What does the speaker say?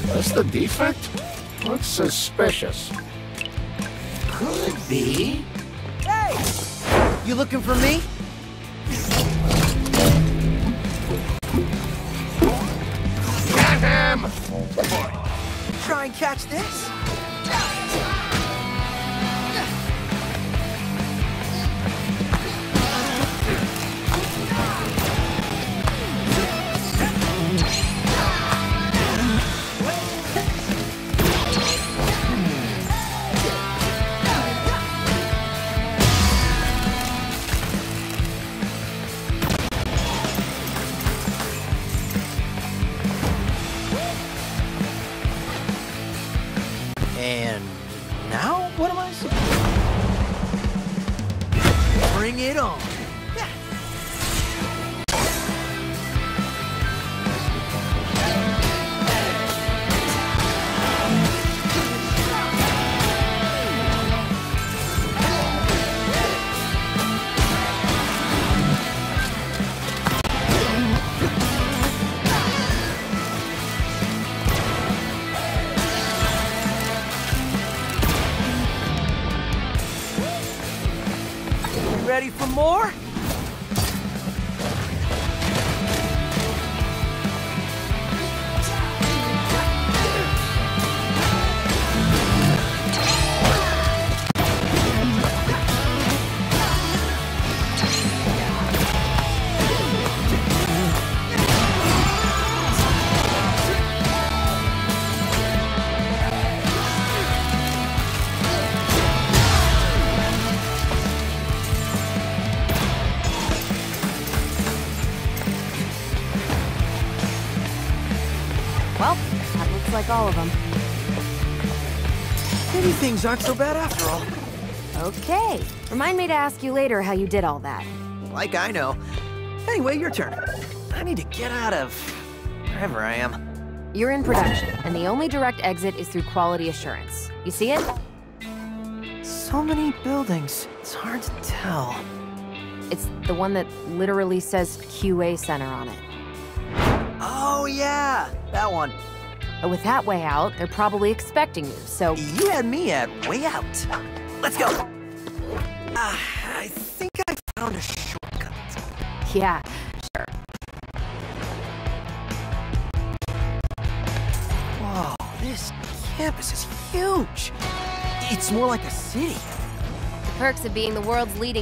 That's the defect? Looks suspicious. Could be... Hey! You looking for me? Get him! Try and catch this? And now, what am I supposed to... Bring it on. Ready for more? Well, that looks like all of them. Maybe things aren't so bad after all. Okay. Remind me to ask you later how you did all that. Like I know. Anyway, your turn. I need to get out of... wherever I am. You're in production, and the only direct exit is through quality assurance. You see it? So many buildings. It's hard to tell. It's the one that literally says QA Center on it. Oh, yeah! That one. But with that way out, they're probably expecting you, so... You had me at way out. Let's go! I think I found a shortcut. Yeah, sure. Whoa, this campus is huge! It's more like a city. The perks of being the world's leading...